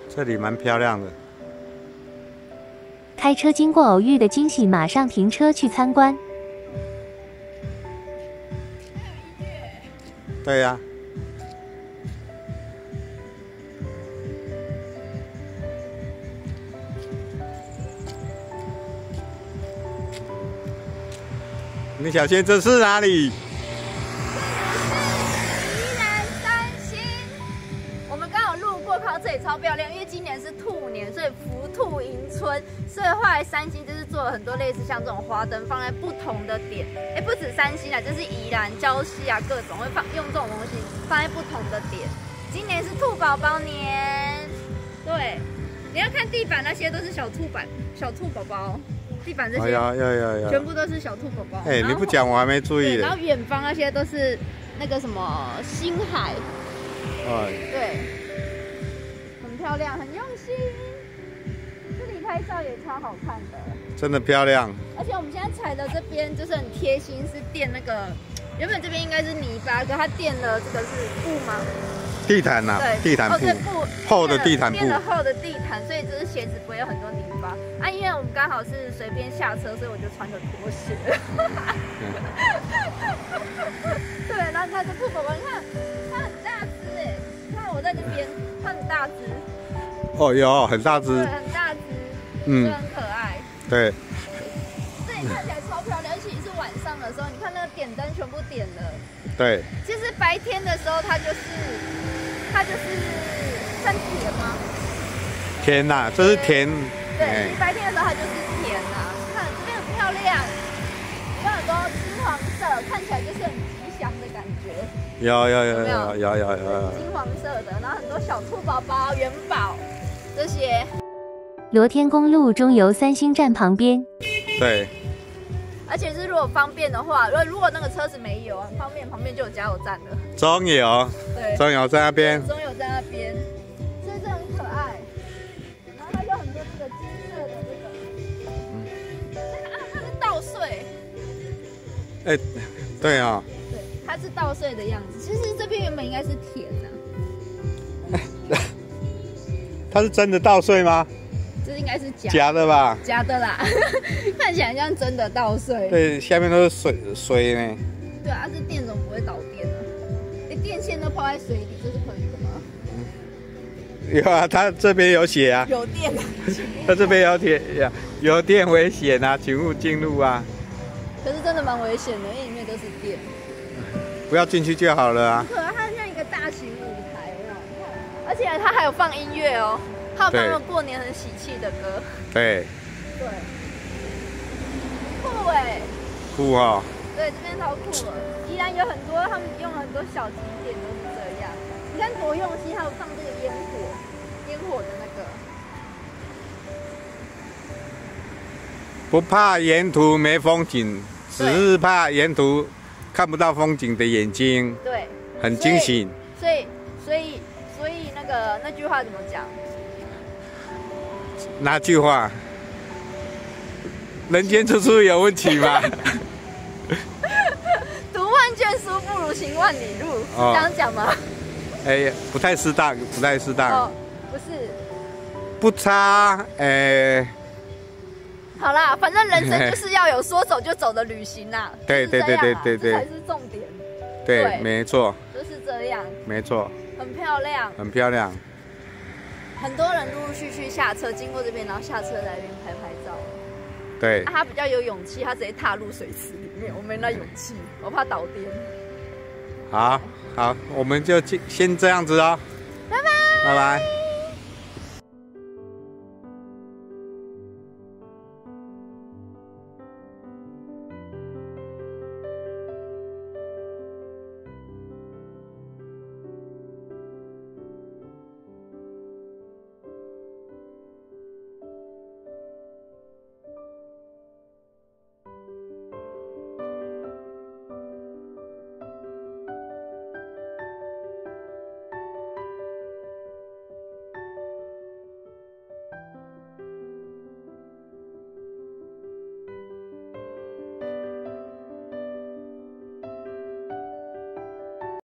这里蛮漂亮的。 开车经过偶遇的惊喜，马上停车去参观。 对呀、你小仙，这是哪里？ 宜兰三星，我们刚好路过，看到这里超漂亮，因为今年是兔年，所以福兔迎春，所以后来三星就是做了很多类似像这种花灯，放在不同的点，不止三星啊，就是宜兰、礁溪啊，各种会用这种东西放在不同的点。今年是兔宝宝年，对，你要看地板那些都是小兔宝宝。地板这些全部都是小兔宝宝。 你不讲我还没注意。 然后远方那些都是那个什么星海。对，很漂亮，很用心。这里拍照也超好看的。 真的漂亮。 而且我们现在踩的这边就是很贴心，是垫那个，原本这边应该是泥巴，可它垫了这个是布吗？ 地毯呐，地毯布，厚的地毯布， 垫了厚的地毯，所以就是鞋子不会有很多泥巴啊。因为我们刚好是随便下车，所以我就穿着拖鞋。对，然后它的兔宝宝，你看它很大只哎，你看我在这边，它很大只。 有很大只， 对，很大只，就很可爱。 对。 这里看起来超漂亮，而且是晚上的时候，你看那个点灯全部点了。 对。 其实白天的时候，它就是算田吗？ 田呐，这是田。 对，白天的时候它就是田呐。看这边很漂亮，有很多金黄色，看起来就是很吉祥的感觉。 有。 金黄色的，然后很多小兔宝宝、元宝这些。 罗天公路中油三星站旁边。 对。 而且是如果方便的话，如果那个车子没油，很方便，旁边就有加油站了。 中油，对，中油在那边。 中油在那边，所以这很可爱。然后它有很多这个金色的这个，它是稻穗。 对啊。 对，它是稻穗的样子。其实这边原本应该是田啊。 它是真的稻穗吗？ 这应该是假的吧？ 假的啦，看起来像真的稻穗。 对，下面都是水呢。 对啊，这电怎么不会导电呢？电线都泡在水里，这是可以的吗？ 有啊，它这边有写啊。 有电。 它这边有电危险啊，请勿进入啊。 可是真的蛮危险的，因为里面都是电。 不要进去就好了啊。 可它像一个大型舞台，而且它还有放音乐哦。还有放那种过年很喜气的歌。 对。 酷哎。 酷哦。 对，这边超酷了。宜兰有很多，他们用了很多小景点都是这样。你看多用心，还有放这个烟火的那个。 不怕沿途没风景，只是怕沿途看不到风景的眼睛。 对。 很惊喜。 所以那句话怎么讲？ 哪句话？人间处处有问题嘛。 读万卷书不如行万里路，是这样讲吗？ 不太适当，不太适当。 不是。不差， 好啦，反正人生就是要有说走就走的旅行啦。 对， 这才是重点。 对，没错。 就是这样。没错。 很漂亮。 很漂亮。 很多人陆陆续续下车，经过这边，然后下车来这边拍照。 对。 他比较有勇气，他直接踏入水池里面，我没那勇气，我怕倒颠。 好，我们就先这样子哦。 拜拜。 拜拜。